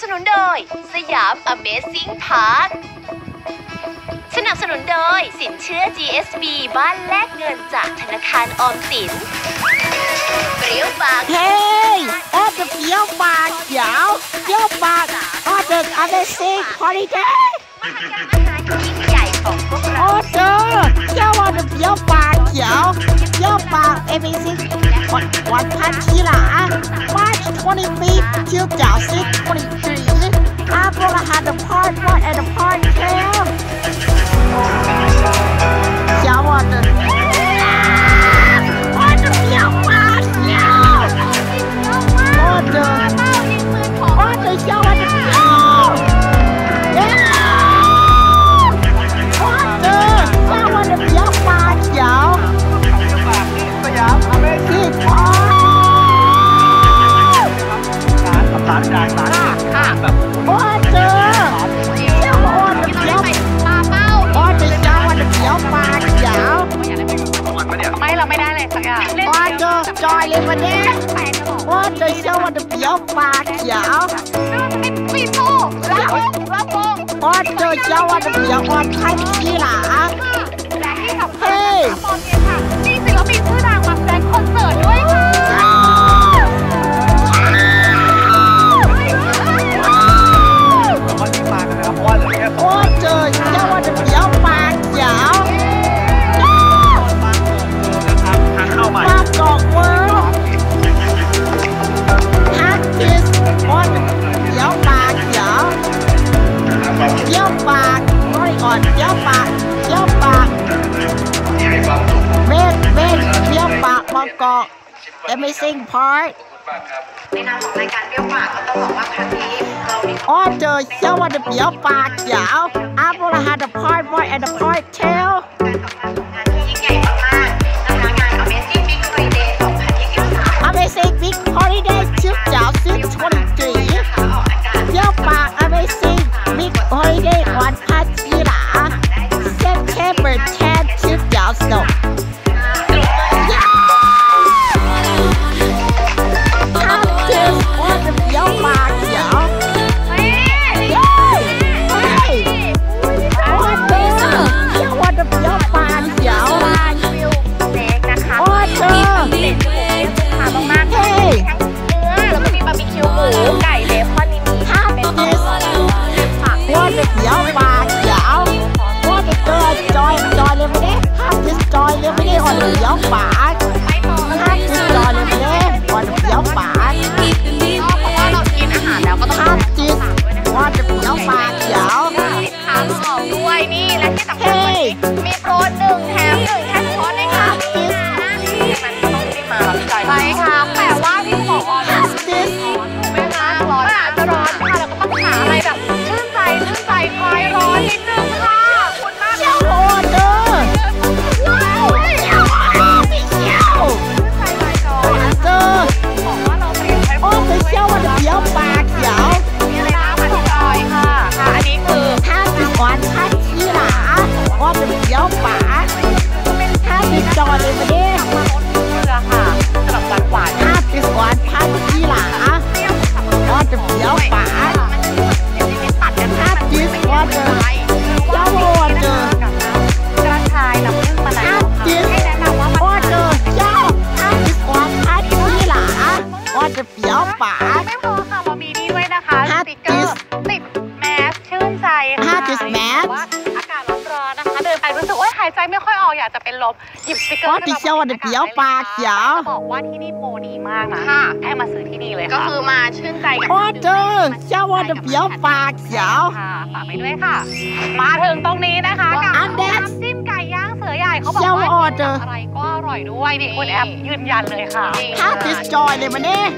นุนโดยสยาม Amazing Park สนับสนุนโดยสินเชื่อ GSB บ้านแลกเงินจากธนาคารออมสินเปรี้ยวปากเฮ้ยออเดอร์เปรี้ยวปากเขียวเปรี้ยวปากออเดอร์ Amazing Holiday มหกรรมอาหารยิ่งใหญ่ของพวกเราออเดอร์เจ้าออเดอร์เปรี้ยวปากเขียวเปรี้ยวปาก Amazing วันพัทธีรา March 25th 2023 I'm gonna have the part 1 and the part 2 เจ้าออเดอร์เปรี้ยวปากเขียวออเดอร์เจ้าออเดอร์เปรี้ยวจอยเลยวันนี้ว่าจะเชื่อว่าจะเปรี้ยวปากเขียวปีโป้รับวงว่าจะเชื่อว่าจะเปรี้ยววันพัทธีราและที่สำคัญตอนนี้ค่ะมีศิลปินชื่อดังมาแสดงคอนเสิร์ตด้วยค่ะว่าจะเชื่อว่าจะเปรี้ยวปากเขียวปากกอกเวิร์ฮักทิสว่าจะเปรี้ยวปากเขียวเปรี้ยวปากน้อยอ่อนเปรี้ยวปากเปรี้ยวปากเมฆเปรี้ยวปากบางกอก Amazing Park ในนามของรายการเปรี้ยวปากก็ต้องบอกว่าครั้งนี้เรามีอ๋อเจอเชื่อว่าจะเปรี้ยวปากเขียว I'm gonna have the part 1 and the part 2 การสำคัญของงานที่ยิ่งใหญ่มากๆนะคะงาน Amazing Big Holiday 2023 Amazing Big Holiday 2023เปรี้ยวปาก Amazing Big Holiday วันพัทธีรา September 10 2023 ไก่เบคอนนี่มีเป็นผักว่าจะเปรี้ยวปากเขียวว่าจะเจอจอยเลยไม่ได้ห้ามจะจอยเลยไม่ได้ว่าจะเปรี้ยวปากห้ามจะจอยเลยไม่ได้ว่าจะเปรี้ยวปากเพราะว่าเรากินอาหารแล้วก็ต้องห้ามจิตว่าจะเปรี้ยวปากเขียวทานหอมด้วยนี่และที่สำคัญมีโปร1แถม1แค่เฉพาะในงานนี้มันต้องรีบมารับใจใช่ค่ะแต่ว่าพี่ขอออเดอร์ร้อนอาจจะร้อนค่ะแล้วก็ต้องหาอะไรแบบชื่นใจคลายร้อนนิดนึงค่ะคุณมากเจ้าออเดอร์เจ้าออเดอร์ไม่เจ้าออเดอร์บอกว่าเราเตรียมไว้โอ้ไม่เจ้าว่าจะเปรี้ยวปากเขียวมีอะไรบ้างมาที่จอยค่ะอันนี้คือ 50 วันพัทธีราว่าจะเปรี้ยวปาก50จอยเลยไม่ได้ค่ะสำหรับหวาน 50 วันพัทธีราว่าจะเปรี้ยวปากตัดกัน 50ว่าจะเจ้าว่าจะกระชายน้ำผึ้งมะนาวให้แนะนำว่าว่าจะเจ้า50 วันพัทธีราว่าจะเปรี้ยวปากไม่พอค่ะเรามีนี่ด้วยนะคะสติ๊กเกอร์ติดแมสชื่นใจค่ะแมสอากาศร้อนๆนะคะเดินไปรู้สึกว่าหายใจไม่ค่อยออกอยากจะเป็นลมหยิบสติ๊กเกอร์ว่าจะเจ้าว่าจะเปรี้ยวปากเขียวบอกว่าที่นี่โปรดีมากนะให้มาซื้อที่นี่เลยก็คือมาชื่นใจกับว่าเจ้าว่าจะเปรี้ยวปากเขียวฝากไปด้วยค่ะมาถึงตรงนี้นะคะกับน้ำจิ้มไก่ย่างเสือใหญ่เขาบอกว่าอะไรก็อร่อยด้วยนี่คุณแอปยืนยันเลยค่ะจอยเลยมันนี่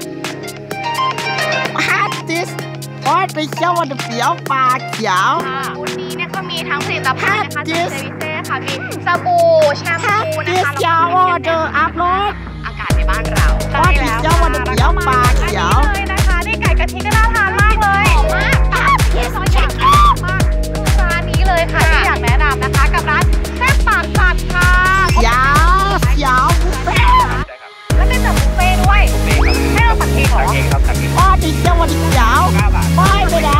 ว่าจะเจ้าว่าจะเปรี้ยวปากเขียววันนี้เนี่ยก็มีทั้งผลิตภัณฑ์นะคะเซวิเซ่ค่ะมีสบู่แชมพูนะคะเจ้าว่าจะอัพโหลดอากาศในบ้านเราว่าจะเจ้าว่าจะเปรี้ยวปากเขียวเลยนะคะนี่ไก่กะทิก็น่าทานมากเลยหอมมากซอสเช็คมากร้านนี้เลยค่ะที่อยากแนะนำนะคะกับร้านแซ่บปากจัดค่ะยาวบุฟเฟ่แล้วเป็นแบบบุฟเฟ่ด้วยให้เราตักเองเหรออ๋อดิเจ้าวันเดียวไปเลย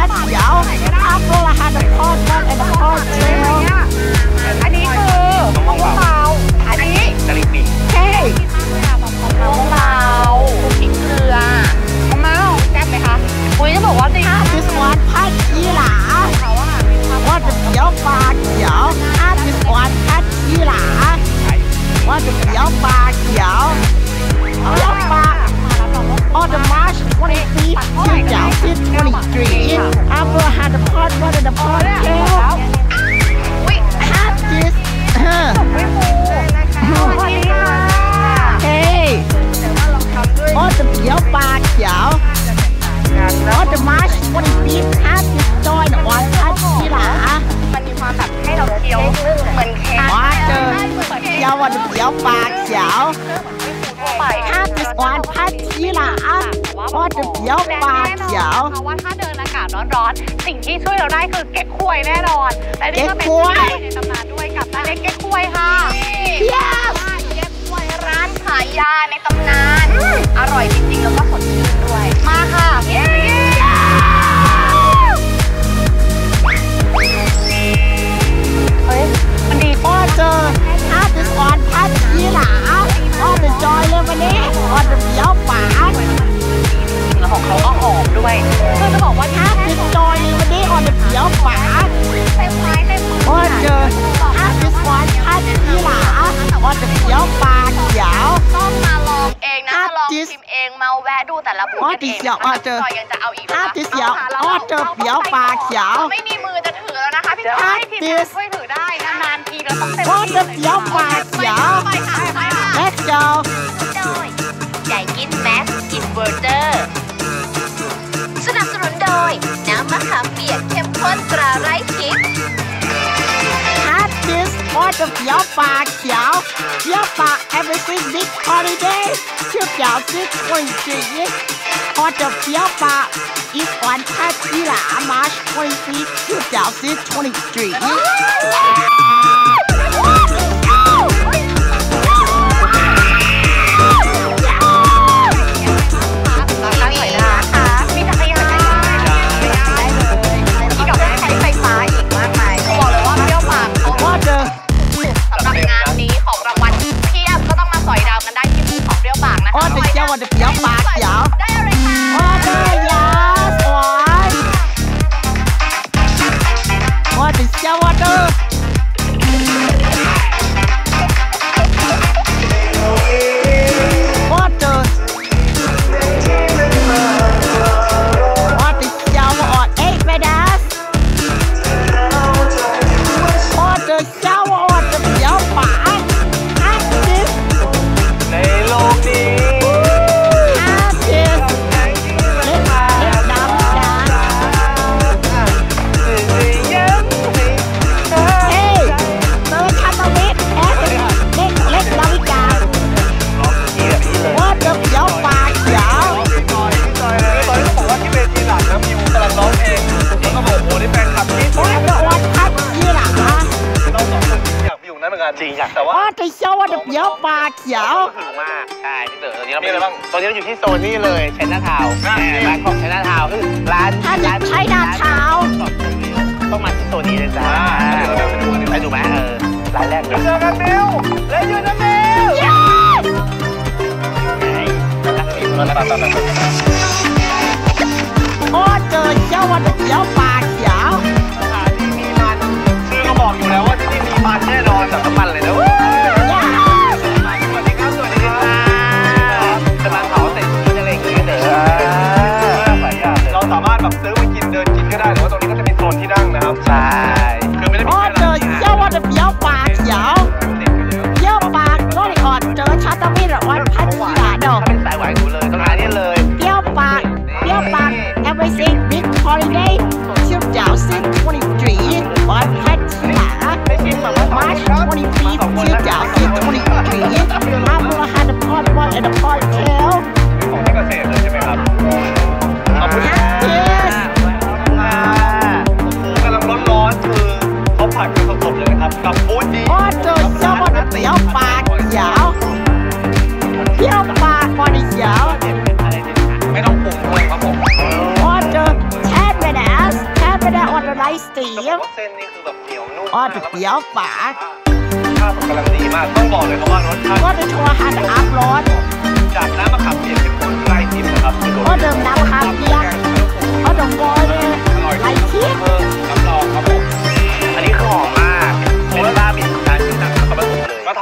ตี๋ยวปลาเขียวเตี๋ยวปลา On the March 25th 2023 I will have the part one and the part two อุ้ย have this เฮ้ย On the เตี๋ยวปลาเขียว On the March 25th have this join on Patteera มันมีความแบบให้เราเคี้ยวเหมือนเค้กมาเจอเตี๋ยววันเตี๋ยวปลาเขียวทั่วไป have this on Patteera On the เตี๋ยวปลาเขียวเพราะว่าถ้าเดินอากาศร้อนๆสิ่งที่ช่วยเราได้คือเก๊กฮวยแน่นอนและนี่ก็เป็นในตำนานด้วยกับร้านเล็กเก๊กฮวยค่ะ Yes เก๊กฮวยร้านขายยาในตำนานอร่อยจริงๆแล้วก็สดชื่นด้วยมาค่ะเฮ้ยมันดี On the have this on Patteera On the joy เลยวันนี้ On the เตี๋ยวปลาแล้วของเขาก็หอมด้วยคือจะบอกว่า have this joy เลยวันนี้ On the เตี๋ยวปลาเต็มไม้เต็มมือ On the have this on Patteera On the เตี๋ยวปลาเขียวต้องมาลองเองนะมาลองชิมเองมาแวะดูแต่ละบูธกันเองยังจะเอาอีก have this เตี๋ยว On the เตี๋ยวปลาเขียวไม่มีมือจะถือแล้วนะคะพี่จอยให้ทีมงานช่วยถือได้นานๆทีเราต้องเต็ม On the เตี๋ยวปลาเขียวไปค่ะ Let's go โดยใหญ่กินแมสอินเวอร์เตอร์สนับสนุนโดยน้ำมะขามเปียกเข้มข้นตราไร้ทิพย์ have this on the เตี๋ยวปลาเขียวเตี๋ยวปลา everything big holiday 2023 On the เตี๋ยวปลา is on Patteera March 25th 2023 มีจักรยานได้เลยมีกับใช้ไฟฟ้าอีกมากมายบอกเลยว่าเปรี้ยวปากเขา On the สำหรับงานนี้ของรางวัลเพียบก็ต้องมาสอยดาวกันได้ที่บูธของเปรี้ยวปากนะคะ On the เตี๋ยว On the เตี๋ยวปลาเขียวได้อะไรคะ On the yes one On the เตี๋ยว On the On the On the เตี๋ยว On 8 minutes On the เตี๋ยว On the เตี๋ยวปลา Have this ในโลกนี้ Have this เล็กดำเฮ้ยเจอชาตวิทแอสเล็กดาวิกาว่าเจอเขียวปลาเขียวตอนนี้ต้องบอกว่าที่เวทีหลังนะมิวกำลังร้องเพลงแล้วก็บอกโอ้โหนี่แฟนคลับที่สุดว่าจะวันพัดยี่หล่ะเราสองคนอยากไปอยู่นั้นเหมือนกันจริงอยากแต่ว่าว่าจะเชื่อว่าจะเขียวปลาเขียวถึงมากใช่พี่เต๋อตอนนี้เรามีอะไรบ้างตอนนี้เราอยู่ที่โซนนี้เลยไชน่าทาวน์ร้านของไชน่าทาวน์คือร้านถ้าจะใช้หน้าเท้าต้องมาที่โซนนี้เลยจ้าไปดูไหมร้านแรกเลยเจอกันมิวและยืนนะมิวว่าเจอเชื่อว่าจะเขียวปลาเขียวสถานที่มีมันชื่อก็บอกอยู่แล้วว่าที่นี่มีมันแน่นอนแบบน้ำมันเลยนะสวัสดีครับสวัสดีครับกำลังเผาเสร็จกินอะไรอย่างเงี้ยเด้อเราสามารถแบบซื้อไปกินเดินกินก็ได้หรือว่าตรงนี้ก็จะมีโซนที่นั่งนะครับใช่คือไม่ได้มีว่าแค่เจร้าอน เชื่อว่าจะเขียวปลาเขียวเด็กก็เยอะเขียวปลาโรลิออนเจอชาตวิทวันพัดยี่หล่ะดอกถ้าเป็นสายหวานหนูเลยต้องมานี่เลยเปรี้ยวปาก everything big holiday 2023 on Patteera March 25th 2023 I will have the part one and the part two ของที่เกษตรเลยใช่ไหมครับขอบคุณครับ Yes กำลังร้อนๆคือเขาผัดกันสดๆเลยนะครับกับบูธดีว่าเจอเชื่อว่าจะเปรี้ยวปากเขียวเปรี้ยวปากบอดี้เขียวไม่ต้องปรุงเลยครับผมว่าเจอ10 minutes on the rice จะบ steam อกว่าเส้นนี่คือแบบเหนียวนุ่มว่าจะเปรี้ยวปากข้าวกำลังดีมากต้องบอกเลยครับว่ารสชาติว่าจะชัวร์หันอัพร้อนจากน้ำมะขามเปียกเข้มข้นไร้ทิพย์นะครับว่าเดิมน้ำคาเปียกว่าดงบอยเนี่ยอร่อยไรทิพย์รับรองครับผมอันนี้คือหอมมากเป็นลาบิการกินจากนครปฐมเลยมาท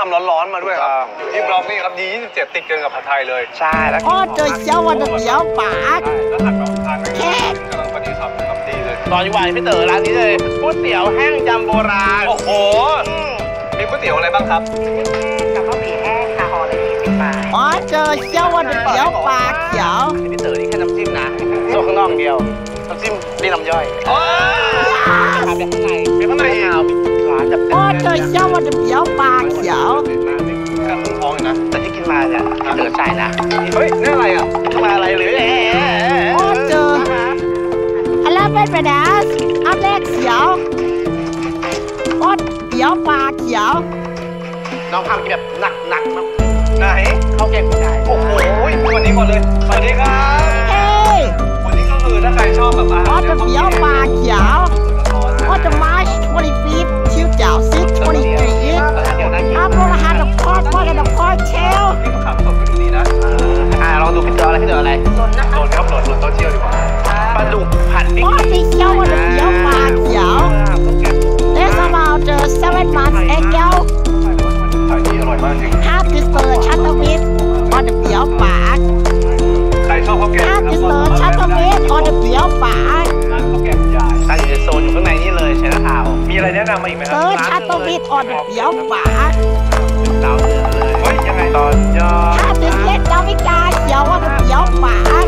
ทำร้อนๆมาด้วยครับที่บล็อกนี่ครับดี27ติดกันกับผัดไทยเลยใช่แล้วโอ้เจอเจ้าวันเดียวปากแล้วผัดแบบทานไม่ได้กำลังพอดีครับดีเลยตอนอยู่วันพี่เต๋อร้านนี้เลยก๋วยเตี๋ยวแห้งยำโบราณโอ้โหมีก๋วยเตี๋ยวอะไรบ้างครับกับข้าวผีแห้งค่ะห่อละ20 บาทอ๋อเจอเจ้าวันเดียวปากเขียวพี่เต๋อนี่แค่น้ำจิ้มนะส่วนข้างนอกเดียวน้ำจิ้มนี่น้ำย่อยทำแบบข้างในเป็นข้างในเอาร้านจะเป็นโอ้เจอเจ้าวันเดียวปากเขียวกันท้องนะแต่ที่กินมาเนี่ยพี่เต๋อใส่นะเฮ้ยนี่อะไรอ่ะมาอะไรหรือโอ้เจออะไรเป็นไปนะอันแรกเขียวโอ้เดี๋ยวปากเขียวน้องทำแบบหนักๆนะไหนข้าวแกงคุณยายโอ้โหวันนี้ก่อนเลยสวัสดีครับเฮ้ยวันนี้ก็คือถ้าใครชอบแบบอาหารโอ้เดี๋ยวปากเขียวโอ้จะมา25 2023 I'm gonna have a pot pot and a pot tail นี่ก็ขับสดก็ดูดีนะลองดูพี่เต๋ออะไรพี่เต๋ออะไรหล่นครับหล่นเต้าเจี้ยวดีกว่าปลาดุกผัดพริกโอ้สีเขียวเดี๋ยวปากเขียว That's about 7 months ago ขายดีอร่อยมากจริง Have this shuttle with on the เดี๋ยวปากใครชอบข้าวแกง Have this shuttle with on the เดี๋ยวปากร้านข้าวแกงใหญ่ตั้งอยู่ในโซนอยู่ข้างในนี่เลยใช่ไหมข่าวมีอะไรแนะนำมาอีกไหมครับ shuttle with on the เดี๋ยวปากดาวเดือนเลยเฮ้ยยังไงตอนย่อ Have this let ดาวิกาเขียว on the เดี๋ยวปาก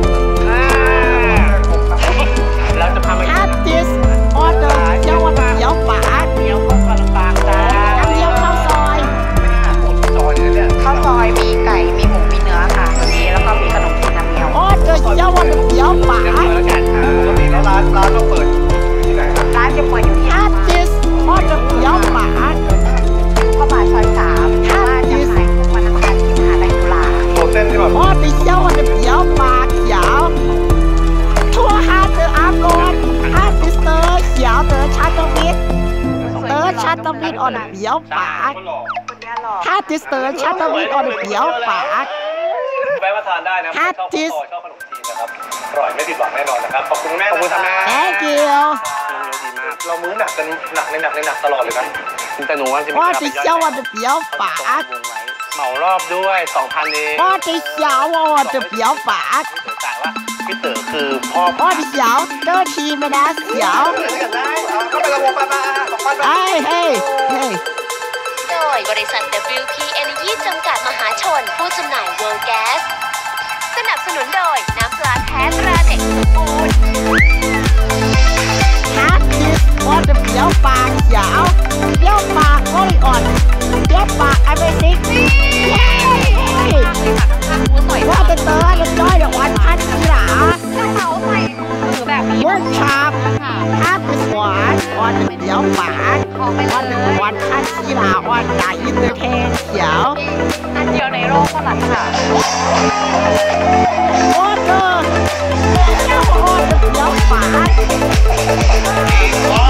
เราจะพาไป Have this on the เขียว on the เดี๋ยวปากเดี๋ยวเข้าลำปางจ้าน้ำเดียวข้าวซอยซอยเนี่ยข้าวซอยมีไก่มีหมูมีเนื้อค่ะมีแล้วก็มีขนมจีนน้ำเงี้ยวโอ้เดี๋ยวเขียว on the เดี๋ยวปากแล้วกันปกติแล้วร้านเราเปิดที่ไหนครับร้านจะเปิดอยู่ที่ Have this on the เดี๋ยวปากข้าวบาทซอย3ร้านจะขายทุกวันอังคารที่มหาลัยจุฬาตัวเส้นที่แบบโอ้สีเขียว on the เดี๋ยวปากเขียวทั่ว5 อัพโหลด5 this เขียวshuttle with shuttle with on the เดี๋ยวปากคนนี้หล่อถ้าชัตเตอร์วิทออนเดี๋ยวปากแวะมาทานได้นะชอบข้าวซอยชอบขนมจีนนะครับอร่อยไม่ผิดหวังแน่นอนนะครับขอบคุณแม่ขอบคุณแม่ Thank you ดีมากเรามื้อหนักกันหนักตลอดเลยนะแต่หนูว่าจะมีว่าติเชียววันเดียวปากเหมารอบด้วย 2,000 เองว่าติเชียววันเดียวปากจ่ายว่าพี่เต๋อคือพ่อว่าติเชียวเจ้าทีไม่ได้เชียวก็ไปละวงป้า2,000 เฮ้ยโดยบริษัท WP Energy จำกัดมหาชนผู้จำหน่าย World Gas สนับสนุนโดยน้ำปลาแท้ตราเด็กสมบูรณ์ฮัทดิสว่าเดียวปากเขียวเดียวปากโอริออนเดียวปากไอเบซิกว่าจะเตอร์จะจ้อยเดี๋ยววันพันกีฬาเขาใส่มือแบบนี้เวิร์กช็อปฮัทดิสวันเดียวปากวันพันกีฬาวันจ่ายอินเตอร์เทนเขียวอันเดียวในโลกเท่านั้นค่ะโอ้เธอเจ้าโอ้เดียวปากโอ้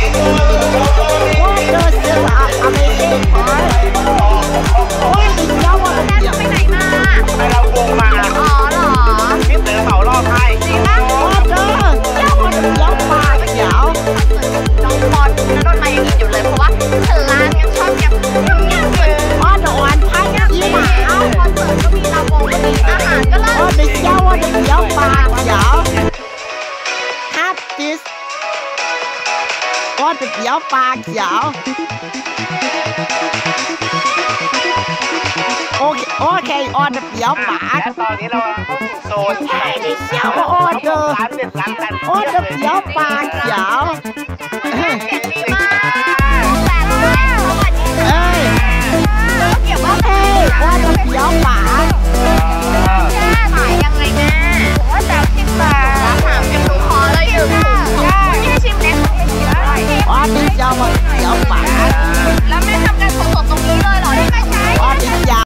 เธอเสืออเมริกันพอยโอ้ยเจ้าว่าเดียวไปไหนมาไปเราวงมาอ๋อเหรอพี่เต๋อเหมารอบให้จริงนะโอ้เธอเจ้าว่าเดียวปากเขียวน้องบอลแล้วโดนมาอย่างนี้อยู่เลยเพราะว่าเธอร้านยังชอบยังเหมือนโอ้เดี๋ยววันพันกีฬาคอนเสิร์ตก็มีลำวงก็มีอาหารก็เลิศโอ้เจ้าว่าเดียวปากเขียวฮัทดิสโอ้เดียวปากเขียวโอเคออนเดียวปากตอนนี้เราเข้าสู่โซนเฮ้ยเจ้าโอ้เธอร้านเด็ดร้านกันโอ้เดียวปากเขียว